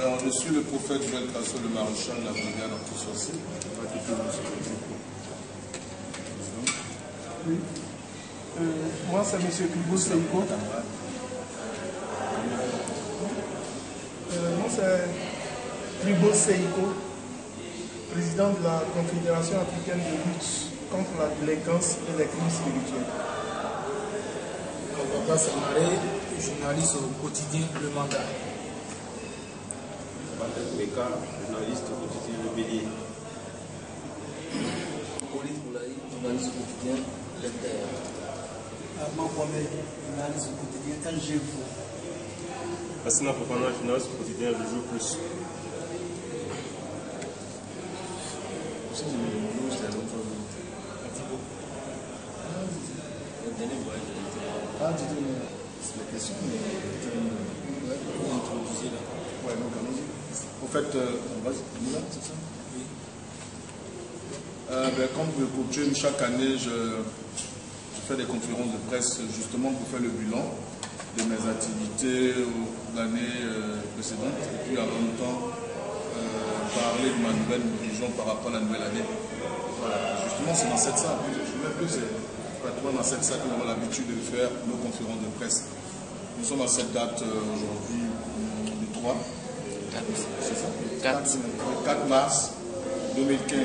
Alors, je suis le prophète Joël Casso, le maréchal de la brigade anti-sorcier. Oui. Moi, c'est M. Kribo Seiko. Moi, c'est Kribo Seiko, président de la Confédération africaine de lutte contre la délinquance et les crimes spirituels. Papa Samaré, journaliste au quotidien Le Mandat. Patrick Meka, journaliste au quotidien Le Bélier. Police Moulaï, journaliste au quotidien L'Inter. Armand Kwame, journaliste au quotidien LGFO. Assina Fofana, journaliste au quotidien Le Jour Plus. C'est la question, mais ouais, donc allons-y. En fait, c'est ça? Oui. Comme de coutume, chaque année, je fais des conférences de presse justement pour faire le bilan de mes activités l'année précédente et puis en même temps parler de ma nouvelle vision par rapport à la nouvelle année. Voilà. Justement, c'est dans cette salle. Je ne sais plus, c'est pratiquement dans cette salle que nous avons l'habitude de faire nos conférences de presse. Nous sommes à cette date aujourd'hui du 3. C'est ça 4 mars 2015.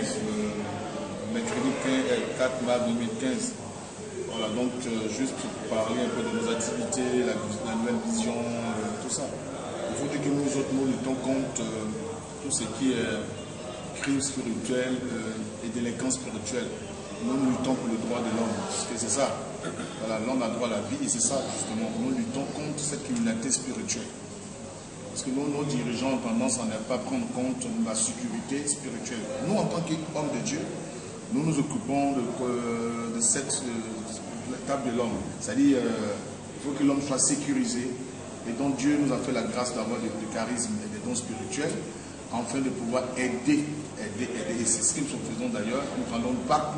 Mercredi 4 mars 2015. Voilà, donc juste pour parler un peu de nos activités, la nouvelle vision, tout ça. Il faut dire que nous autres, nous luttons contre tout ce qui est crime spirituel et délinquance spirituelle. Nous luttons pour le droit de l'homme, parce que c'est ça. Voilà, l'homme a droit à la vie et c'est ça justement. Nous luttons contre cette criminalité spirituelle. Parce que nous, nos dirigeants ont tendance à ne pas prendre compte de la sécurité spirituelle. Nous, en tant qu'hommes de Dieu, nous nous occupons de cette table de l'homme. C'est-à-dire, il faut que l'homme soit sécurisé. Et donc Dieu nous a fait la grâce d'avoir des charismes et des dons spirituels, afin de pouvoir aider. Et c'est ce que nous faisons d'ailleurs. Nous prenons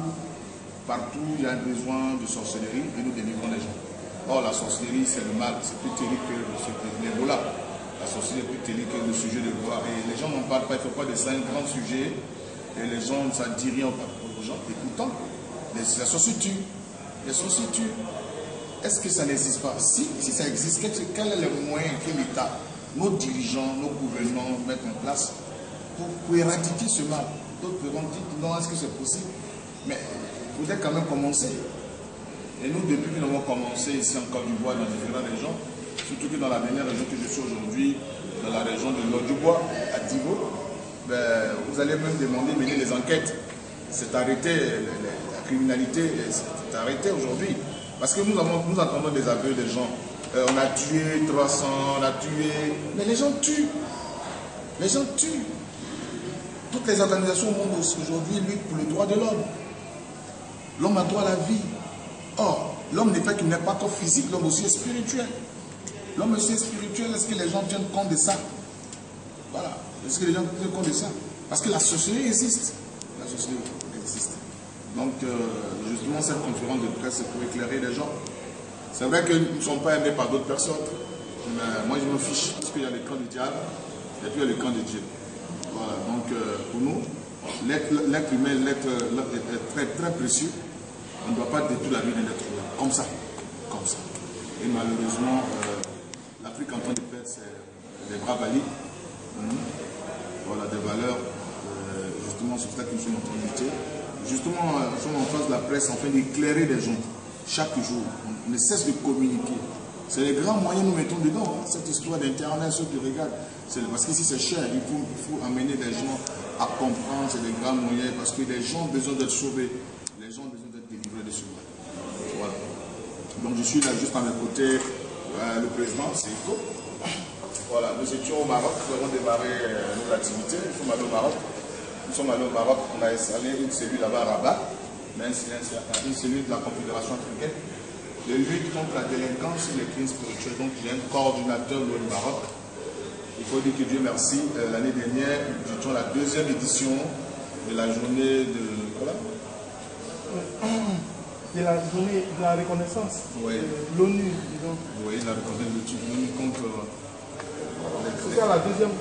partout il y a un besoin de sorcellerie et nous délivrons les gens. Or, la sorcellerie, c'est le mal, c'est plus terrible que l'Ebola. La sorcellerie est plus terrible que le sujet de l'Ebola. Et les gens n'en parlent pas, il ne faut pas de ça un grand sujet. Et les gens, ça ne dit rien aux gens. Et pourtant, les sorciers tuent. Les sorciers tuent. Est-ce que ça n'existe pas? Si ça existe, quel est le moyen que l'État, nos dirigeants, nos gouvernements mettent en place pour éradiquer ce mal? D'autres pourront dire non, est-ce que c'est possible? Mais il faudrait quand même commencer. Et nous, depuis que nous avons commencé ici en Côte d'Ivoire, dans différentes régions, surtout que dans la dernière région que je suis aujourd'hui, dans la région de Nord-du-Bois, à Divo, vous allez même demander, mener les enquêtes. C'est arrêté, la criminalité, c'est arrêté aujourd'hui. Parce que nous entendons des aveux des gens. On a tué 300, on a tué... Mais les gens tuent. Les gens tuent. Toutes les organisations au monde aujourd'hui luttent pour le droit de l'homme. L'homme a droit à la vie. Or, l'homme n'est pas que physique, l'homme aussi est spirituel. L'homme aussi est spirituel. Est-ce que les gens tiennent compte de ça? Voilà. Est-ce que les gens tiennent compte de ça? Parce que la sorcellerie existe. La sorcellerie existe. Donc, justement, cette conférence de presse, c'est pour éclairer les gens. C'est vrai que nous ne sommes pas aimés par d'autres personnes. Mais moi, je me fiche. Parce qu'il y a le camp du diable et puis il y a le camp de Dieu. Voilà. Donc, pour nous, l'être humain est très, très précieux. On ne doit pas détruire la vie d'un être humain. Comme ça. Comme ça. Et malheureusement, l'Afrique en train de perdre des bras valides. Voilà, des valeurs. Justement, c'est ça que nous sommes en train de lutter. Justement, nous sommes en face de la presse en train d'éclairer les gens. Chaque jour, on ne cesse de communiquer. C'est les grands moyens que nous mettons dedans. Hein. Cette histoire d'Internet, ceux qui regardent. Parce qu'ici c'est cher. Il faut amener les gens à comprendre. C'est des grands moyens. Parce que les gens ont besoin d'être sauvés. Les gens ont besoin d'être délivrés de ce mal. Voilà. Donc je suis là juste à mes côtés. Le président, c'est Iko. Voilà, nous étions au Maroc. Nous avons démarré nos activités. Nous sommes allés au Maroc. On a installé une cellule là-bas à Rabat, une cellule de la Confédération africaine de lutte contre la délinquance et les crimes spirituels. Donc il y a un coordinateur au Maroc. Il faut dire que Dieu merci, l'année dernière, nous étions à la 2e édition de la journée de... Voilà. De la journée de la reconnaissance. Oui. L'ONU, disons. Oui, la reconnaissance de l'ONU contre ce soir la deuxième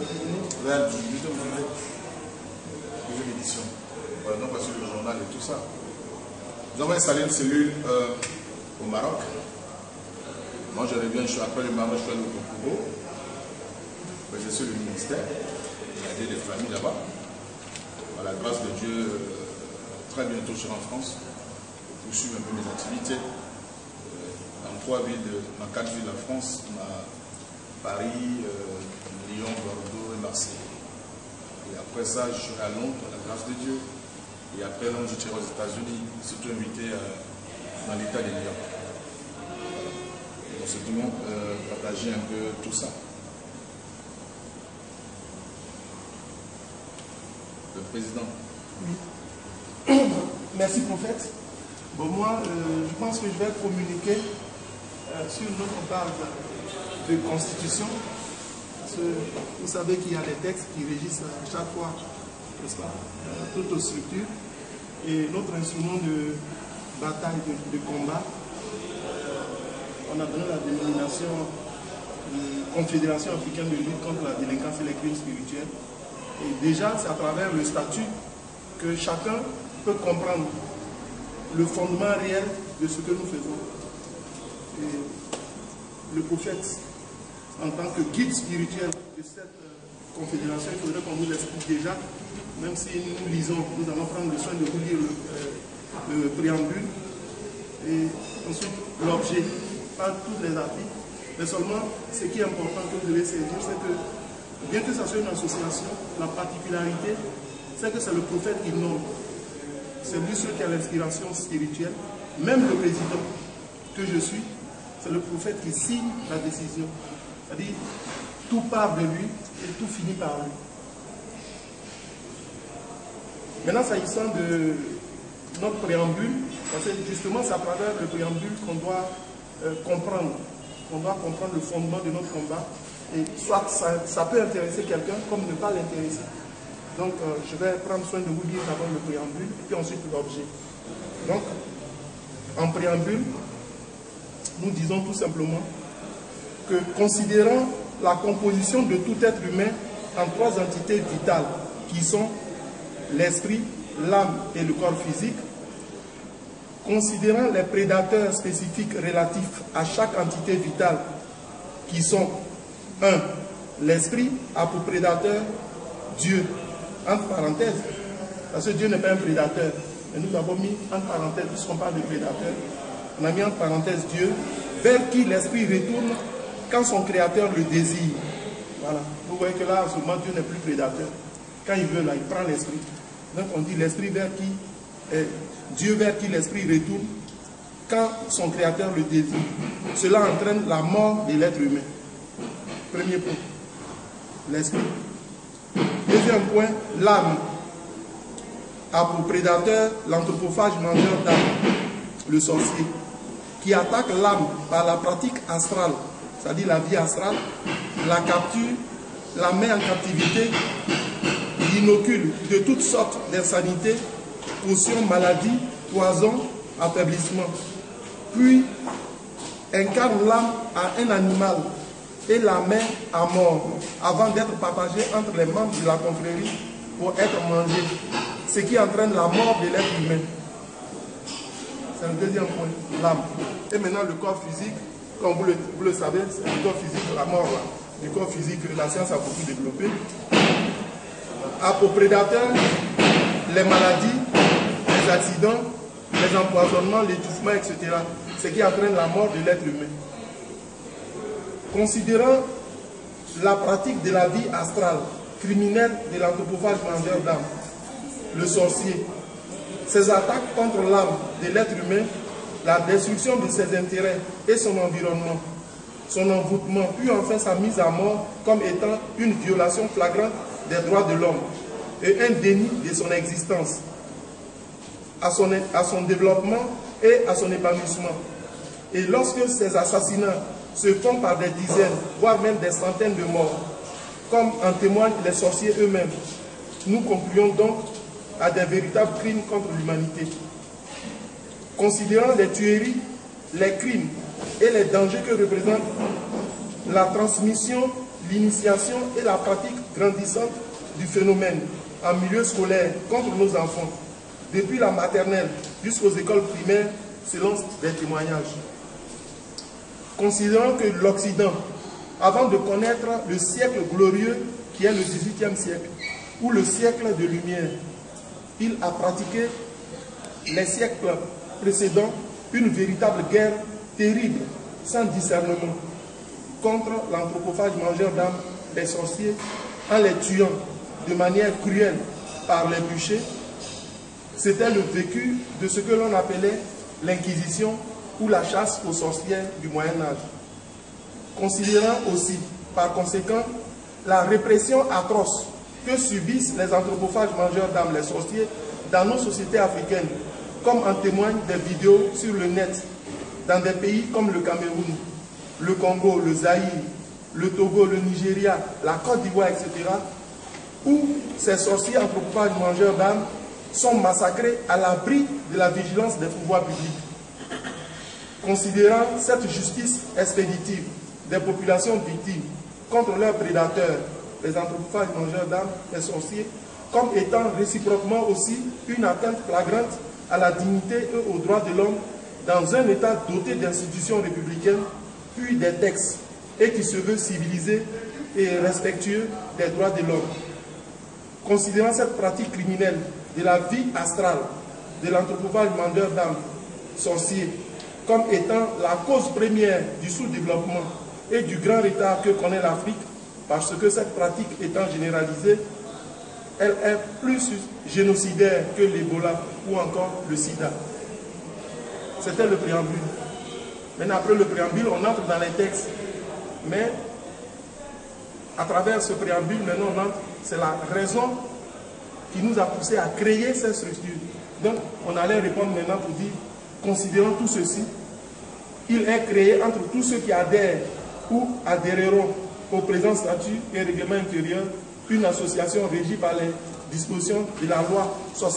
édition. Voilà, donc voici le journal et tout ça. Nous avons installé une cellule au Maroc. Moi je reviens, je suis après le Maroc, je suis allé au Congo. Je suis le ministère. Il y a des familles là-bas. À la grâce de Dieu, très bientôt je serai en France pour poursuivre un peu mes activités. Dans 4 villes de France, Paris, Lyon, Bordeaux et Marseille. Et après ça, je serai à Londres, à la grâce de Dieu. Et après Londres, je serai aux États-Unis, surtout invité dans l'État de New York. Donc c'est tout le monde partager un peu tout ça. Le président. Oui. Merci, prophète. Bon, moi, je pense que je vais communiquer sur notre base de constitution. Parce que vous savez qu'il y a des textes qui régissent chaque fois, n'est-ce pas, toute nos structures. Et notre instrument de bataille, de combat, on a donné la dénomination de Confédération africaine de lutte contre la délinquance et les crimes spirituels. Et déjà, c'est à travers le statut que chacun peut comprendre le fondement réel de ce que nous faisons. Et le prophète, en tant que guide spirituel de cette confédération, il faudrait qu'on nous l'explique déjà, même si nous lisons, nous allons prendre le soin de vous lire le préambule et ensuite l'objet, pas tous les articles, mais seulement ce qui est important que vous devez saisir, c'est que bien que ça soit une association, la particularité, c'est que c'est le prophète qui nomme. C'est lui seul qui a l'inspiration spirituelle. Même le président que je suis, c'est le prophète qui signe la décision. C'est-à-dire, tout part de lui et tout finit par lui. Maintenant, s'agissant de notre préambule, parce que justement, c'est à travers le préambule qu'on doit comprendre. On doit comprendre le fondement de notre combat. Et soit ça peut intéresser quelqu'un comme ne pas l'intéresser. Donc je vais prendre soin de vous lire d'abord le préambule et puis ensuite l'objet. Donc en préambule, nous disons tout simplement que considérant la composition de tout être humain en 3 entités vitales qui sont l'esprit, l'âme et le corps physique, considérant les prédateurs spécifiques relatifs à chaque entité vitale qui sont 1. L'esprit a pour prédateur Dieu, entre parenthèses, parce que Dieu n'est pas un prédateur. Et nous avons mis entre parenthèses, puisqu'on parle de prédateur, on a mis entre parenthèses Dieu, vers qui l'esprit retourne quand son créateur le désire. Voilà. Vous voyez que là, en ce moment, Dieu n'est plus prédateur. Quand il veut, là, il prend l'esprit. Donc on dit l'esprit vers qui, Dieu vers qui l'esprit retourne quand son créateur le désire. Cela entraîne la mort de l'être humain. Premier point, l'esprit. Deuxième point, l'âme a pour prédateur l'anthropophage mangeur d'âme, le sorcier, qui attaque l'âme par la pratique astrale, c'est-à-dire la vie astrale, la capture, la met en captivité, l'inocule de toutes sortes d'insanités, potions, maladies, poisons, affaiblissement, puis incarne l'âme à un animal et la met à mort avant d'être partagée entre les membres de la confrérie pour être mangée, ce qui entraîne la mort de l'être humain. C'est le deuxième point, l'âme. Et maintenant le corps physique, comme vous le savez, c'est le corps physique, la mort là. Le corps physique, la science a beaucoup développé. A pour prédateurs les maladies, les accidents, les empoisonnements, l'étouffement, etc. Ce qui entraîne la mort de l'être humain. Considérant la pratique de la vie astrale, criminelle de l'anthropophage mangeur d'âme, le sorcier, ses attaques contre l'âme de l'être humain, la destruction de ses intérêts et son environnement, son envoûtement, puis enfin sa mise à mort comme étant une violation flagrante des droits de l'homme et un déni de son existence, à son développement et à son épanouissement. Et lorsque ces assassinats se font par des dizaines, voire même des centaines de morts, comme en témoignent les sorciers eux-mêmes, nous concluons donc à des véritables crimes contre l'humanité. Considérant les tueries, les crimes et les dangers que représente la transmission l'initiation et la pratique grandissante du phénomène en milieu scolaire contre nos enfants, depuis la maternelle jusqu'aux écoles primaires, selon des témoignages. Considérant que l'Occident, avant de connaître le siècle glorieux qui est le XVIIIe siècle, ou le siècle de lumière, il a pratiqué les siècles précédents une véritable guerre terrible, sans discernement, contre l'anthropophage mangeur d'âmes des sorciers, en les tuant de manière cruelle par les bûchers. C'était le vécu de ce que l'on appelait l'Inquisition ou la chasse aux sorcières du Moyen-Âge. Considérant aussi, par conséquent, la répression atroce que subissent les anthropophages mangeurs d'âmes, les sorciers, dans nos sociétés africaines, comme en témoignent des vidéos sur le net, dans des pays comme le Cameroun, le Congo, le Zaïre, le Togo, le Nigeria, la Côte d'Ivoire, etc., où ces sorciers anthropophages mangeurs d'âmes sont massacrés à l'abri de la vigilance des pouvoirs publics. Considérant cette justice expéditive des populations victimes contre leurs prédateurs, les anthropophages mangeurs d'âmes, les sorciers, comme étant réciproquement aussi une atteinte flagrante à la dignité et aux droits de l'homme dans un État doté d'institutions républicaines, puis des textes, et qui se veut civilisé et respectueux des droits de l'homme. Considérant cette pratique criminelle de la vie astrale de l'anthropophage mangeur d'âmes, sorcier, comme étant la cause première du sous-développement et du grand retard que connaît l'Afrique, parce que cette pratique étant généralisée, elle est plus génocidaire que l'Ebola ou encore le sida. C'était le préambule. Maintenant, après le préambule, on entre dans les textes. Mais, à travers ce préambule, maintenant, on entre, c'est la raison qui nous a poussé à créer cette structure. Donc, on allait répondre maintenant pour dire, considérant tout ceci, il est créé entre tous ceux qui adhèrent ou adhéreront au présent statut et règlement intérieur une association régie par les dispositions de la loi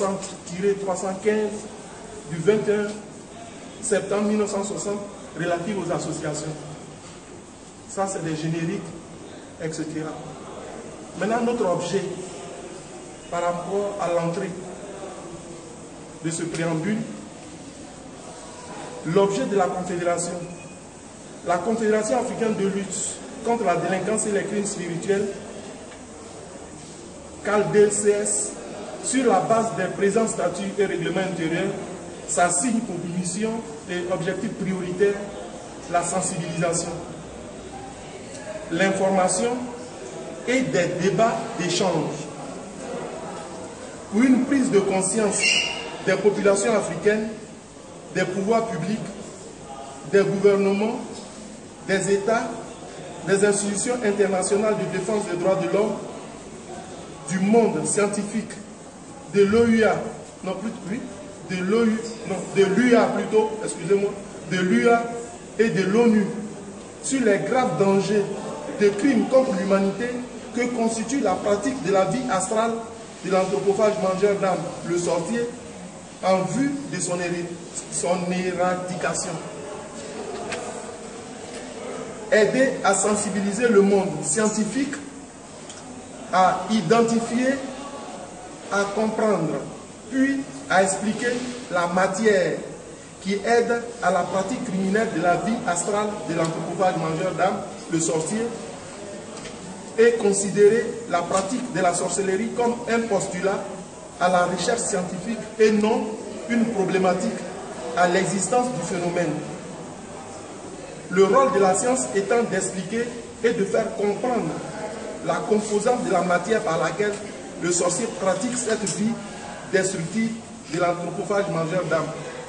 60-315 du 21 septembre 1960 relative aux associations. Ça, c'est des génériques, etc. Maintenant, notre objet par rapport à l'entrée de ce préambule, l'objet de la Confédération. La Confédération africaine de lutte contre la délinquance et les crimes spirituels, CALDCS, sur la base des présents statuts et règlements intérieurs, s'assigne pour mission et objectif prioritaire la sensibilisation, l'information et des débats d'échange pour une prise de conscience des populations africaines, des pouvoirs publics, des gouvernements, des États, des institutions internationales de défense des droits de l'homme, du monde scientifique, de l'OUA, non plus oui, de l'UA plutôt, excusez-moi, de l'UA et de l'ONU sur les graves dangers de crimes contre l'humanité que constitue la pratique de la vie astrale de l'anthropophage mangeur d'âmes, le sorcier, en vue de son éradication. Aider à sensibiliser le monde scientifique à identifier, à comprendre, puis à expliquer la matière qui aide à la pratique criminelle de la vie astrale de l'anthropophage mangeur d'âmes, le sorcier, et considérer la pratique de la sorcellerie comme un postulat à la recherche scientifique et non une problématique à l'existence du phénomène. Le rôle de la science étant d'expliquer et de faire comprendre la composante de la matière par laquelle le sorcier pratique cette vie destructive de l'anthropophage mangeur d'âmes.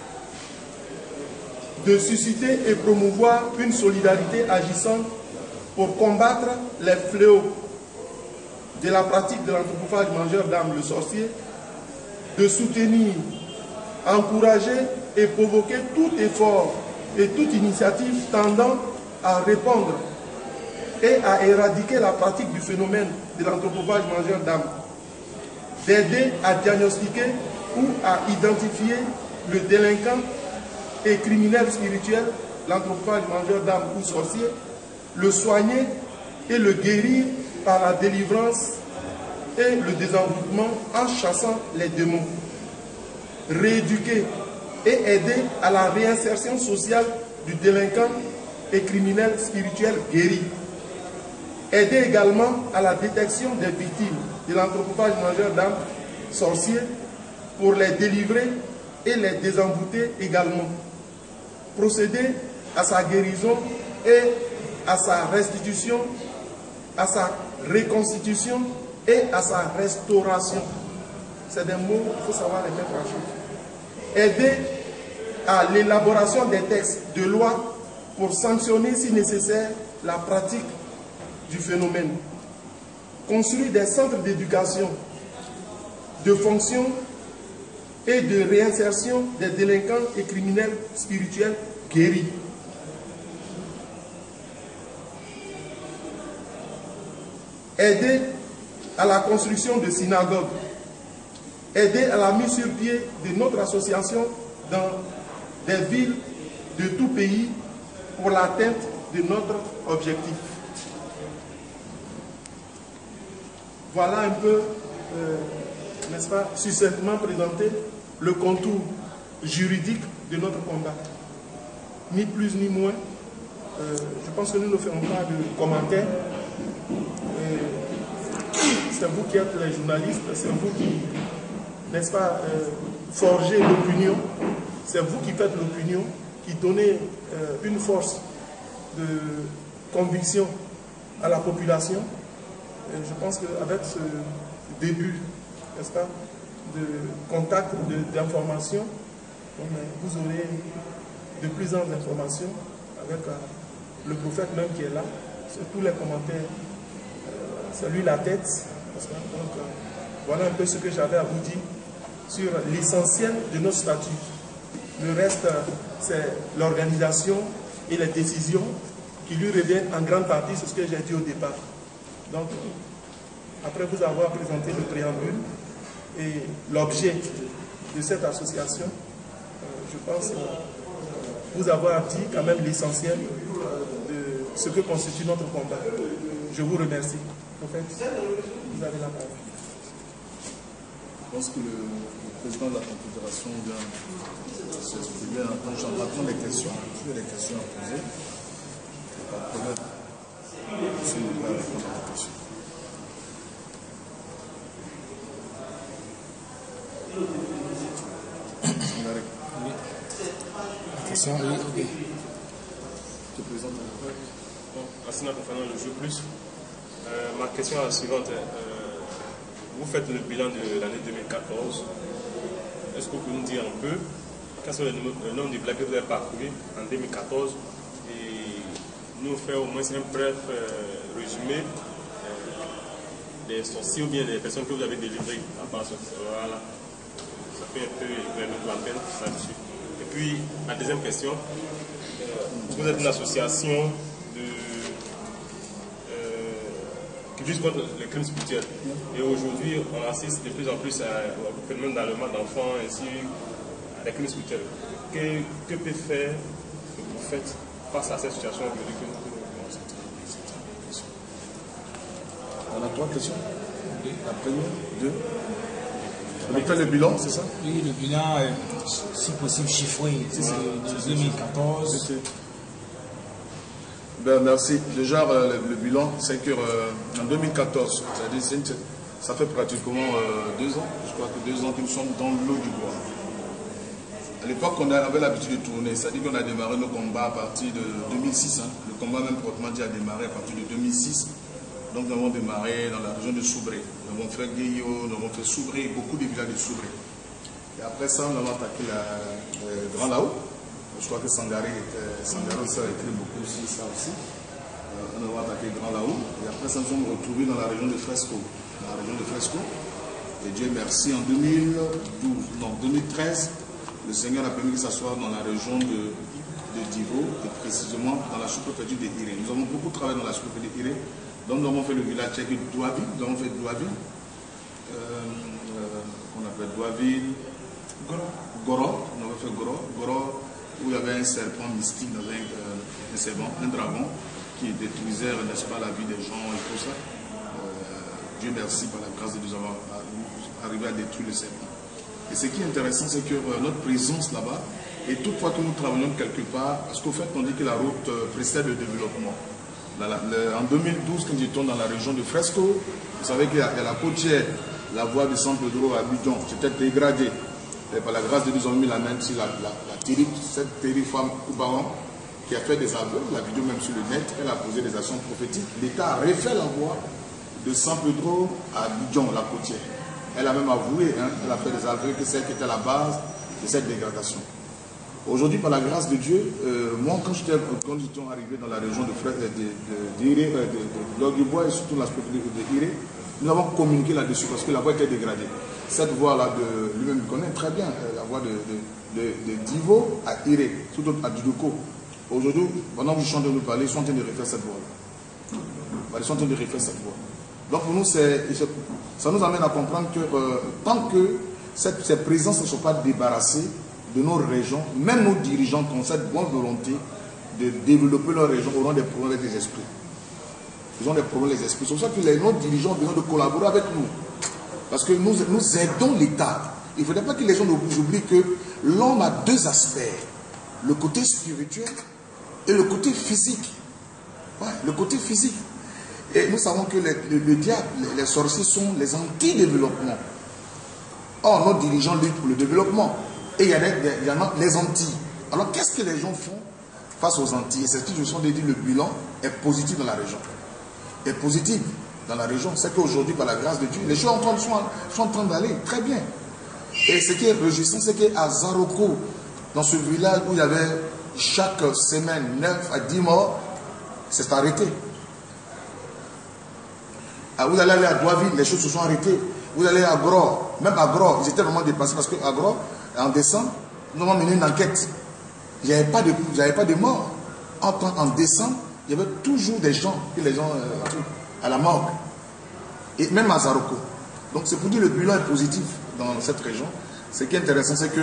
De susciter et promouvoir une solidarité agissante pour combattre les fléaux de la pratique de l'anthropophage mangeur d'âmes, le sorcier, de soutenir, encourager et provoquer tout effort et toute initiative tendant à répondre et à éradiquer la pratique du phénomène de l'anthropophage mangeur d'âmes, d'aider à diagnostiquer ou à identifier le délinquant et criminel spirituel, l'anthropophage mangeur d'âmes ou sorcier, le soigner et le guérir par la délivrance et le désenvoûtement en chassant les démons. Rééduquer et aider à la réinsertion sociale du délinquant et criminel spirituel guéri. Aider également à la détection des victimes de l'anthropophage mangeur d'âmes sorciers pour les délivrer et les désenvoûter également. Procéder à sa guérison et à sa restitution, à sa reconstitution et à sa restauration. C'est des mots, il faut savoir les mettre en jeu. Aider à l'élaboration des textes de loi pour sanctionner si nécessaire la pratique du phénomène. Construire des centres d'éducation, de fonction et de réinsertion des délinquants et criminels spirituels guéris. Aider à la construction de synagogues. Aider à la mise sur pied de notre association dans des villes de tout pays pour l'atteinte de notre objectif. Voilà un peu, n'est-ce pas, succinctement présenté le contour juridique de notre combat. Ni plus ni moins. Je pense que nous ne ferons pas de commentaires. C'est vous qui êtes les journalistes, c'est vous qui, n'est-ce pas, forgez l'opinion. C'est vous qui faites l'opinion, qui donnez une force de conviction à la population. Et je pense qu'avec ce début, n'est-ce pas, de contact, d'information, vous aurez de plus en plus d'informations avec le prophète même qui est là, sur tous les commentaires. C'est lui la tête. Donc, voilà un peu ce que j'avais à vous dire sur l'essentiel de nos statuts. Le reste, c'est l'organisation et les décisions qui lui reviennent en grande partie sur ce que j'ai dit au départ. Donc, après vous avoir présenté le préambule et l'objet de cette association, je pense vous avoir dit quand même l'essentiel de ce que constitue notre combat. Je vous remercie. En fait, vous avez la parole. Je pense que le président de la Confédération vient de s'exprimer. Donc j'entends les questions. Il y a des questions à poser. Pas de problème. Si vous voulez répondre à la question. Oui. La question, oui, ok. Je te présente à la parole. Asina concernant le jeu plus. Ma question est la suivante. Vous faites le bilan de l'année 2014. Est-ce que vous pouvez nous dire un peu quels sont le nombre de blagues que vous avez parcouru en 2014 et nous faire au moins un bref résumé des sorciers ou bien des personnes que vous avez délivrées à part ce voilà. Ça fait un peu la peine là-dessus. Et puis, la deuxième question, vous êtes une association qui lutte contre les crimes spirituels. Et aujourd'hui, on assiste de plus en plus au phénomène d'enlèvement d'enfants ainsi à des crimes spirituels. Que peut faire vous faites face à cette situation aujourd'hui que nous On a 3 questions. La première, 2. On fait le bilan, c'est ça? Oui, le bilan, si possible, chiffré. C'est de 2014. Ben, merci. Déjà, le bilan, c'est qu'en 2014, ça fait pratiquement 2 ans, je crois que 2 ans que nous sommes dans l'eau du bois. À l'époque, on avait l'habitude de tourner, c'est-à-dire qu'on a démarré nos combats à partir de 2006. Hein. Le combat même proprement dit a démarré à partir de 2006. Donc nous avons démarré dans la région de Soubré. Nous avons fait Guéyo, nous avons fait Soubré, beaucoup de villages de Soubré. Et après ça, nous avons attaqué le Grand Lao. Je crois que Sangaré aussi a écrit beaucoup sur ça aussi. Nous avons attaqué le Grand Lao. Et après ça, nous sommes retrouvés dans la région de Fresco. Et Dieu merci, en 2013, le Seigneur a permis que ça soit dans la région de Divo, et précisément dans la sous-préfecture de Iré. Nous avons beaucoup travaillé dans la sous-préfecture de Iré. Donc nous avons fait le village tchèque de Douaville, nous avons fait Douaville, qu'on appelle Douaville, Goro, on avait fait Goro, où il y avait un serpent mystique, un dragon, qui détruisait, n'est-ce pas, la vie des gens et tout ça. Dieu merci, par la grâce de Dieu, nous avons arrivé à détruire le serpent. Et ce qui est intéressant, c'est que notre présence là-bas, et toutefois que nous travaillons quelque part, parce qu'au fait, on dit que la route précède le développement. En 2012, quand j'étais dans la région de Fresco, vous savez qu'il y a la côtière, la voie de San Pedro à Abidjan, c'était dégradé. Et par la grâce de Dieu, nous avons mis la main sur cette terrible femme Koubaran qui a fait des aveux, la vidéo même sur le net, elle a posé des actions prophétiques. L'État a refait la voie de San Pedro à Abidjan, la côtière. Elle a même avoué, hein, elle a fait des aveux que c'est qui était la base de cette dégradation. Aujourd'hui, par la grâce de Dieu, moi, quand j'étais arrivé dans la région de Logbois et surtout l'aspect de Iré, nous avons communiqué là-dessus parce que la voie était dégradée. Cette voie-là, lui-même connaît très bien, la voie de Divo à Iré, surtout à Dudoko. Aujourd'hui, pendant que je suis en train de nous parler, ils sont en train de refaire cette voie-là. Ils sont en train de refaire cette voie. Donc pour nous, ça nous amène à comprendre que tant que ces présences ne sont pas débarrassées de nos régions, même nos dirigeants qui ont cette bonne volonté de développer leur région auront des problèmes avec les esprits. Ils ont des problèmes avec les esprits. C'est pour ça que nos dirigeants ont besoin de collaborer avec nous. Parce que nous aidons l'État. Il ne faudrait pas que les gens oublient que l'homme a deux aspects. Le côté spirituel et le côté physique. Ouais, le côté physique. Et nous savons que le diable, les sorciers sont les anti-développement. Or, nos dirigeants luttent pour le développement. Et il y en a les anti. Alors, qu'est-ce que les gens font face aux anti? Et c'est ce que je suis en train de dire, le bilan est positif dans la région. Est positif dans la région. C'est qu'aujourd'hui, par la grâce de Dieu, les choses sont en train d'aller très bien. Et ce qui est réjouissant, c'est qu'à Zaroko, dans ce village où il y avait chaque semaine 9 à 10 morts, c'est arrêté. Vous allez aller à Douaville, les choses se sont arrêtées. Vous allez à Gros, même à Gros, ils étaient vraiment dépassés parce qu'à Gros, en décembre, nous avons mené une enquête. Il n'y avait pas de morts. En décembre, il y avait toujours des gens, à la morgue. Et même à Zaroko. Donc c'est pour dire que le bilan est positif dans cette région. Ce qui est intéressant, c'est que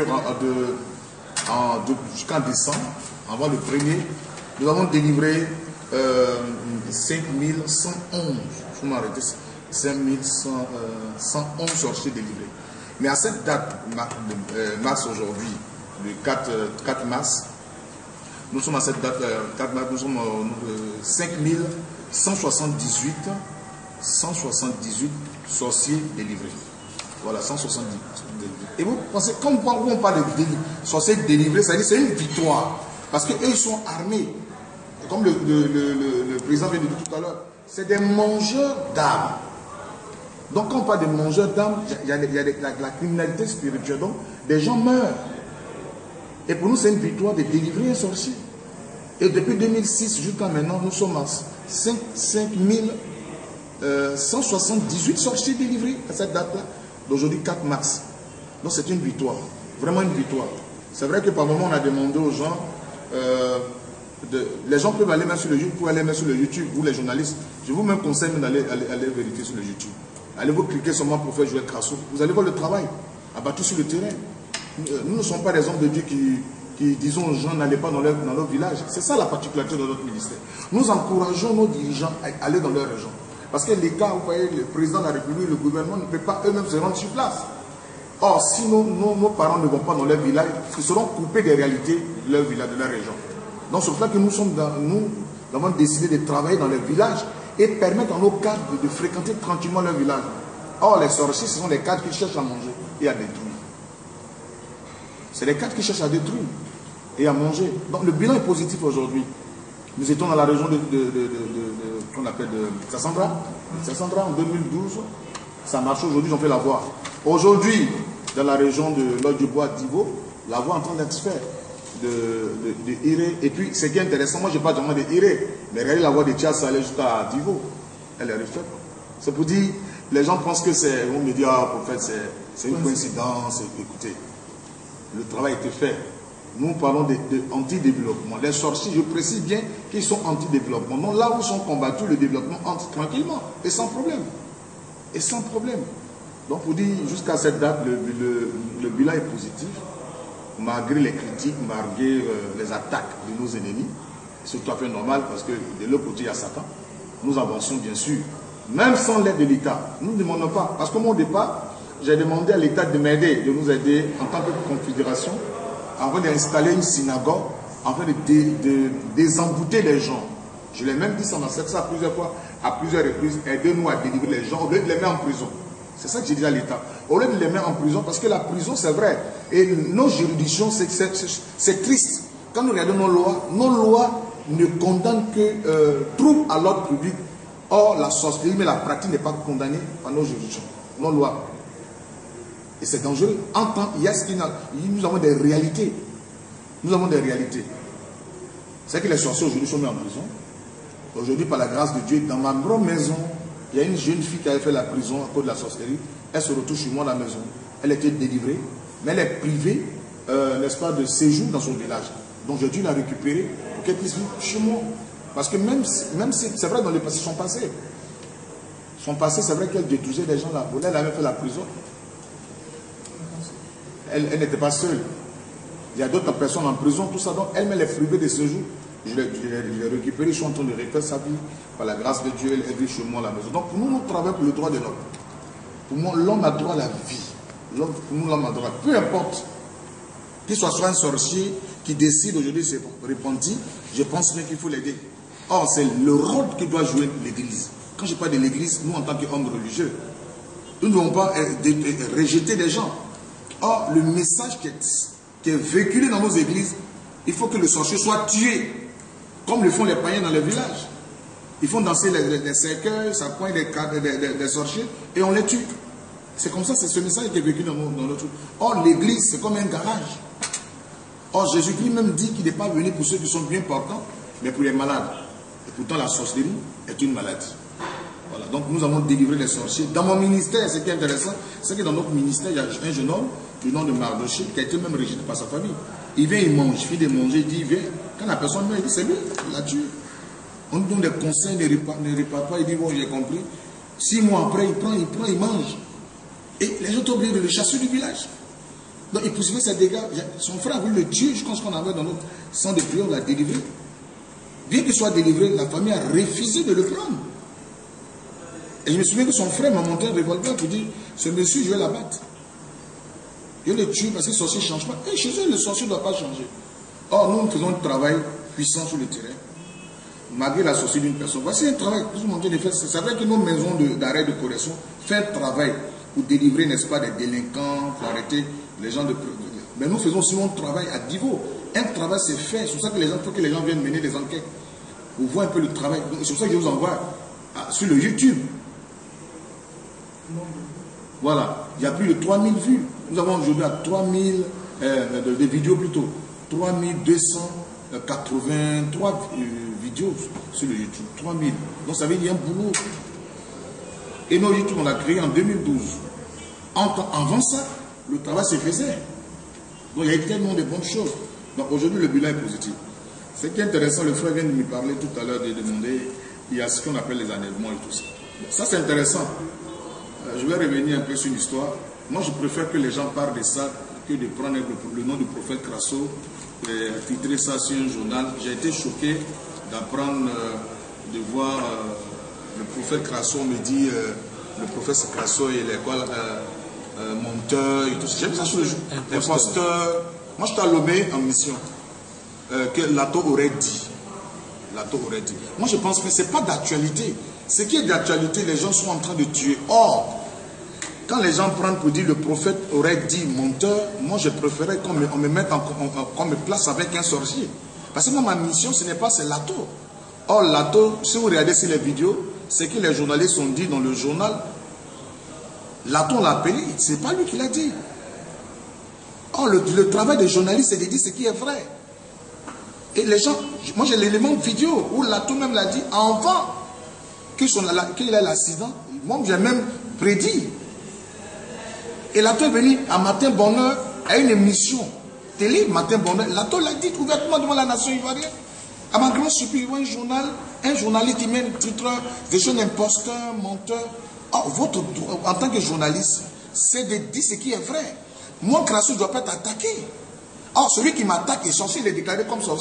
jusqu'en décembre, avant le 1er, nous avons délivré 5111. Il faut m'arrêter. 5111 sorciers délivrés. Mais à cette date, mars aujourd'hui, le 4 mars, nous sommes à cette date, 4 mars, nous sommes 5178 sorciers délivrés. Voilà, 170 délivrés. Et vous pensez, quand on parle de sorciers délivrés, ça veut dire c'est une victoire. Parce qu'eux, ils sont armés. Comme le président vient de dire tout à l'heure, c'est des mangeurs d'âmes. Donc quand on parle de mangeurs d'âmes, il y a la criminalité spirituelle. Donc des gens meurent. Et pour nous, c'est une victoire de délivrer un sorcier. Et depuis 2006 jusqu'à maintenant, nous sommes à 5178 sorciers délivrés à cette date-là, d'aujourd'hui 4 mars. Donc c'est une victoire, vraiment une victoire. C'est vrai que par moment, on a demandé aux gens, les gens peuvent aller même sur le YouTube, pour aller même sur le YouTube, vous les journalistes, je vous même conseille d'aller vérifier sur le YouTube. Allez-vous cliquer seulement pour faire jouer Crasso. Vous allez voir le travail abattu sur le terrain. Nous ne sommes pas des hommes de Dieu qui disons aux gens n'allez pas dans leur village. C'est ça la particularité de notre ministère. Nous encourageons nos dirigeants à aller dans leur région. Parce que l'État, vous voyez, le président de la République, le gouvernement ne peut pas eux-mêmes se rendre sur place. Or, si nos parents ne vont pas dans leur village, ils seront coupés des réalités de leur village, de leur région. Donc c'est pour ça que nous avons décidé de travailler dans les villages et permettre à nos cadres de fréquenter tranquillement leur village. Or, les sorciers, ce sont les cadres qui cherchent à manger et à détruire. C'est les cadres qui cherchent à détruire et à manger. Donc le bilan est positif aujourd'hui. Nous étions dans la région qu'on appelle de Sassandra. Sassandra en 2012, ça marche aujourd'hui, ils ont fait la voie. Aujourd'hui, dans la région de Lodjebois d'Ivo, la voie est en train d'être faite de Iré. Et puis, ce qui est intéressant, moi je n'ai pas demandé d'Iré, mais regardez la voie de Tchas, ça allait jusqu'à Divo. Elle est refaite. C'est pour dire, les gens pensent que c'est, on me dit, ah, prophète, c'est une coïncidence. Écoutez, le travail a été fait. Nous parlons d'anti-développement. Les sorciers, je précise bien qu'ils sont anti-développement. Donc là où ils sont combattus, le développement entre tranquillement et sans problème. Et sans problème. Donc pour dire, jusqu'à cette date, le bilan est positif. Malgré les critiques, malgré les attaques de nos ennemis. C'est tout à fait normal parce que de l'autre côté, il y a Satan. Nous avançons bien sûr, même sans l'aide de l'État. Nous ne demandons pas. Parce que moi, au départ, j'ai demandé à l'État de m'aider, de nous aider en tant que confédération, afin d'installer une synagogue, afin de désembouter les gens. Je l'ai même dit ça, on a fait ça plusieurs fois, à plusieurs reprises, aidez-nous à délivrer les gens, au lieu de les mettre en prison. C'est ça que j'ai dit à l'État. Au lieu de les mettre en prison, parce que la prison, c'est vrai. Et nos juridictions, c'est triste. Quand nous regardons nos lois ne condamnent que trouble à l'ordre public. Or, la sorcellerie, mais la pratique n'est pas condamnée par nos juridictions, nos lois. Et c'est dangereux. Nous avons des réalités. Nous avons des réalités. C'est que les sorciers aujourd'hui sont mis en prison. Aujourd'hui, par la grâce de Dieu, dans ma propre maison, il y a une jeune fille qui avait fait la prison à cause de la sorcellerie. Elle se retrouve chez moi à la maison. Elle a été délivrée, mais elle est privée, n'est-ce pas, de séjour dans son village. Donc j'ai dû la récupérer pour qu'elle puisse vivre chez moi. Parce que même si c'est vrai dans son passé, c'est vrai qu'elle détruisait des gens là. Elle avait fait la prison. Elle n'était pas seule. Il y a d'autres personnes en prison, tout ça. Donc elle est privée de séjour. Je l'ai récupéré, je suis en train de refaire sa vie. Par la grâce de Dieu, elle vit chez moi à la maison. Donc pour nous, nous travaillons pour le droit de l'homme. Pour moi, l'homme a droit à la vie. Pour nous, l'homme a droit. Peu importe qu'il soit un sorcier qui décide aujourd'hui de se repentir, je pense bien qu'il faut l'aider. Or, c'est le rôle que doit jouer l'Église. Quand je parle de l'Église, nous, en tant qu'hommes religieux, nous ne devons pas rejeter les gens. Or, le message qui est véhiculé dans nos églises, il faut que le sorcier soit tué, comme le font les païens dans les villages. Ils font danser les cercueils, ça pointe des sorciers, et on les tue. C'est comme ça, c'est ce message qui est véhiculé dans notre... Or, l'église, c'est comme un garage. Or, Jésus-Christ même dit qu'il n'est pas venu pour ceux qui sont bien portants, mais pour les malades. Et pourtant, la sorcellerie est une maladie. Voilà. Donc, nous avons délivré les sorciers. Dans mon ministère, ce qui est intéressant, c'est que dans notre ministère, il y a un jeune homme, du nom de Mardoché, qui a été même rejeté par sa famille. Il vient, il mange, il finit de manger, il dit, il vient. Quand la personne meurt, il dit, c'est lui, il l'a tué. On lui donne des conseils, ne répare pas, il dit, bon, j'ai compris. 6 mois après, il prend, il mange. Et les gens ont oublié de le chasser du village. Donc, il poursuivait ses dégâts. Son frère a voulu le tuer, je pense qu'on avait dans notre sang de prière, on l'a délivré. Bien qu'il soit délivré, la famille a refusé de le prendre. Et je me souviens que son frère m'a monté un revolver pour dire, ce monsieur, je vais l'abattre. Je le tue parce que le sorcier ne change pas. Et chez eux, le sorcier ne doit pas changer. Or, nous faisons un travail puissant sur le terrain. Malgré la sorcellerie d'une personne. Voici un travail que nous de faire. C'est vrai que nos maisons d'arrêt de correction font un travail pour délivrer, n'est-ce pas, des délinquants, pour arrêter les gens de... Mais nous faisons aussi un travail à niveau. Un travail c'est fait. C'est pour ça que il faut que les gens viennent mener des enquêtes. Pour voir un peu le travail. C'est pour ça que je vous envoie sur le YouTube. Voilà. Il y a plus de 3000 vues. Nous avons aujourd'hui à 3000, des vidéos plutôt. 3283 vidéos sur le YouTube. 3000. Donc ça veut dire qu'il y a un boulot. Et nos YouTube, on l'a créé en 2012. Avant ça, le travail se faisait. Donc il y a eu tellement de bonnes choses. Donc aujourd'hui, le bilan est positif. Ce qui est intéressant, le frère vient de me parler tout à l'heure, de demander, il y a ce qu'on appelle les enlèvements et tout ça. Ça, c'est intéressant. Je vais revenir un peu sur l'histoire. Moi, je préfère que les gens parlent de ça que de prendre le nom du prophète Crasso et titrer ça sur un journal. J'ai été choqué d'apprendre, de voir le prophète Crasso. On me dit, le prophète Crasso, il est quoi, monteur et tout ça. J'ai vu ça sur le jour. Imposteur. Moi, je t'ai allumé en mission. Que Lato aurait dit. Lato aurait dit. Moi, je pense que ce n'est pas d'actualité. Ce qui est d'actualité, les gens sont en train de tuer. Or, quand les gens prennent pour dire le prophète aurait dit menteur, moi je préférais qu'on me mette qu'on me place avec un sorcier. Parce que moi, ma mission, ce n'est pas c'est Lato. Or, Lato, si vous regardez sur les vidéos, c'est que les journalistes ont dit dans le journal, Lato on l'a appelé, c'est pas lui qui l'a dit. Or, le travail des journalistes, c'est de dire ce qui est vrai. Et les gens, moi j'ai l'élément vidéo où Lato même l'a dit avant qu'il ait l'accident. Moi j'ai même prédit. Et Lato est venu à Matin Bonheur à une émission télé, Matin Bonheur. Lato l'a dit ouvertement devant la nation ivoirienne. À ma grande surprise, un journaliste qui met le titre « Je suis un imposteur, menteur ». Or, votre droit, en tant que journaliste, c'est de dire ce qui est vrai. Moi, Crasso, je ne dois pas être attaqué. Or, celui qui m'attaque est sorcier, il est déclaré comme sorcier.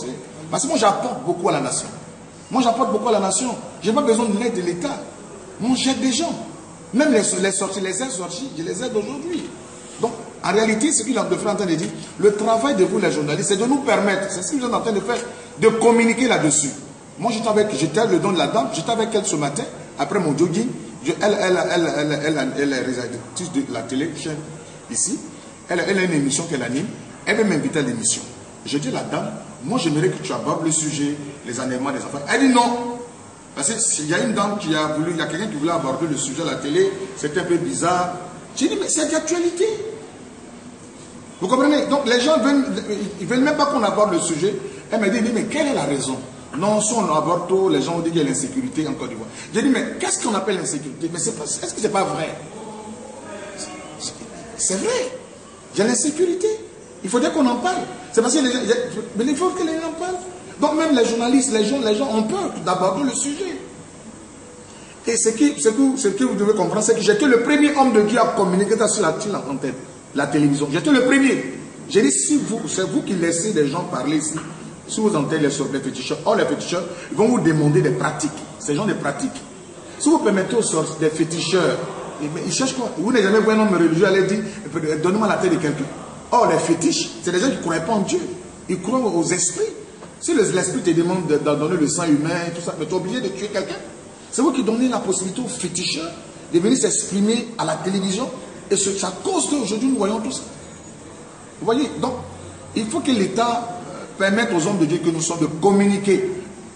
Parce que moi, j'apporte beaucoup à la nation. Moi, j'apporte beaucoup à la nation. Je n'ai pas besoin de l'aide de l'État. Moi, j'aide des gens. Même les sorties, les aides sorties, je les aide aujourd'hui. Donc, en réalité, ce qu'il est en train de dire, le travail de vous, les journalistes, c'est de nous permettre, c'est ce que vous êtes en train de faire, de communiquer là-dessus. Moi, j'étais le don de la dame, j'étais avec elle ce matin, après mon jogging. Elle est réalisatrice de la télé, chaîne ici. Elle a une émission qu'elle anime. Elle veut m'inviter à l'émission. Je dis à la dame, moi, j'aimerais que tu abordes le sujet, les enlèvements des enfants. Elle dit non. Parce qu'il y a une dame qui a voulu, il y a quelqu'un qui voulait aborder le sujet à la télé, c'était un peu bizarre. J'ai dit, mais c'est d'actualité. Vous comprenez? Donc les gens ils veulent même pas qu'on aborde le sujet. Elle m'a dit, mais quelle est la raison? Non, si on aborde tout, les gens ont dit qu'il y a l'insécurité en Côte d'Ivoire. J'ai dit, mais qu'est-ce qu'on appelle l'insécurité? Mais est-ce que c'est pas vrai? C'est vrai. Il y a l'insécurité. Il faudrait qu'on en parle. C'est parce que mais il faut que les gens en parlent. Donc même les journalistes, les gens ont peur d'aborder le sujet. Et ce que vous devez comprendre, c'est que j'étais le premier homme de Dieu à communiquer sur la télévision. J'étais le premier. J'ai dit, si c'est vous qui laissez les gens parler ici, si vous entendez les féticheurs, les féticheurs, ils vont vous demander des pratiques. Ces gens des pratiques. Si vous permettez aux sortes des féticheurs, ils cherchent quoi? Vous n'avez jamais vu un homme religieux aller dire, donnez-moi la tête de quelqu'un. Or, les fétiches, c'est des gens qui ne croient pas en Dieu. Ils croient aux esprits. Si l'esprit te demande de donner le sang humain, tout ça, mais tu es obligé de tuer quelqu'un. C'est vous qui donnez la possibilité aux féticheurs de venir s'exprimer à la télévision. Et c'est à cause d'aujourd'hui, nous voyons tout ça. Vous voyez? Donc, il faut que l'État permette aux hommes de Dieu que nous sommes de communiquer.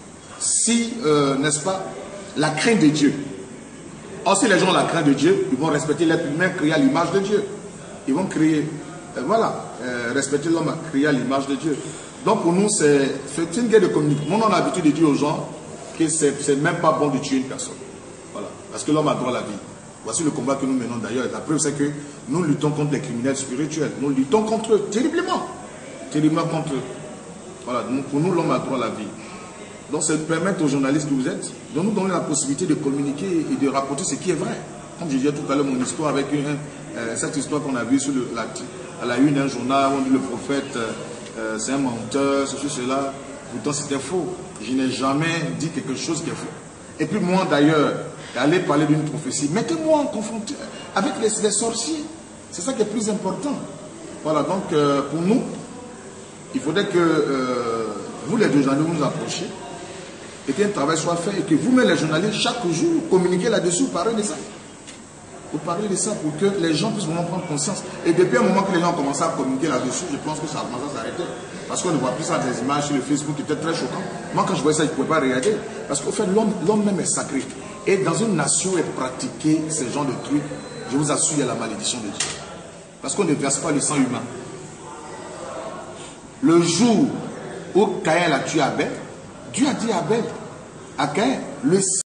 Si, n'est-ce pas, la crainte de Dieu. Or, si les gens ont la crainte de Dieu, ils vont respecter l'être humain créé à l'image de Dieu. Ils vont créer, respecter l'homme créé à l'image de Dieu. Donc pour nous, c'est une guerre de communication. Nous, on a l'habitude de dire aux gens que c'est même pas bon de tuer une personne. Voilà. Parce que l'homme a droit à la vie. Voici le combat que nous menons d'ailleurs. La preuve, c'est que nous luttons contre les criminels spirituels. Nous luttons contre eux, terriblement. Terriblement contre eux. Voilà. Donc pour nous, l'homme a droit à la vie. Donc c'est de permettre aux journalistes que vous êtes, de nous donner la possibilité de communiquer et de rapporter ce qui est vrai. Comme je disais tout à l'heure, mon histoire avec cette histoire qu'on a vue à la une d'un journal, où on dit le prophète... c'est un menteur, cela. Pourtant, c'était faux. Je n'ai jamais dit quelque chose qui est faux. Et puis moi, d'ailleurs, aller parler d'une prophétie, mettez-moi en confrontation avec les sorciers. C'est ça qui est plus important. Voilà, donc pour nous, il faudrait que vous, les deux journalistes, vous nous approchiez et qu'un travail soit fait et que vous-même, les journalistes, chaque jour, communiquez là-dessus, vous parlez de ça. Vous parlez de ça pour que les gens puissent vraiment prendre conscience. Et depuis un moment que les gens ont commencé à communiquer là-dessus, je pense que ça a commencé à s'arrêter. Parce qu'on ne voit plus ça des images sur le Facebook qui étaient très choquantes. Moi, quand je voyais ça, je ne pouvais pas regarder. Parce qu'au fait, l'homme même est sacré. Et dans une nation où est pratiqué ce genre de trucs, je vous assure, il y a la malédiction de Dieu. Parce qu'on ne verse pas le sang humain. Le jour où Caïn a tué Abel, Dieu a dit à Abel, à Caïn, le